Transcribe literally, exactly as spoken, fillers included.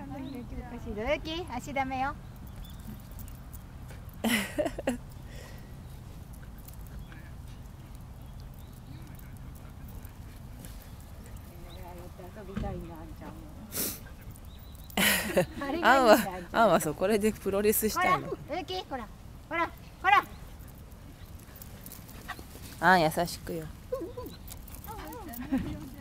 おかしいぞ。ゆき、足ダメよ。遊びたいな、 あんは、あんはそうこれでプロレスしたいの。 ゆき、ほら、ほら、ほら。 あん優しくよ。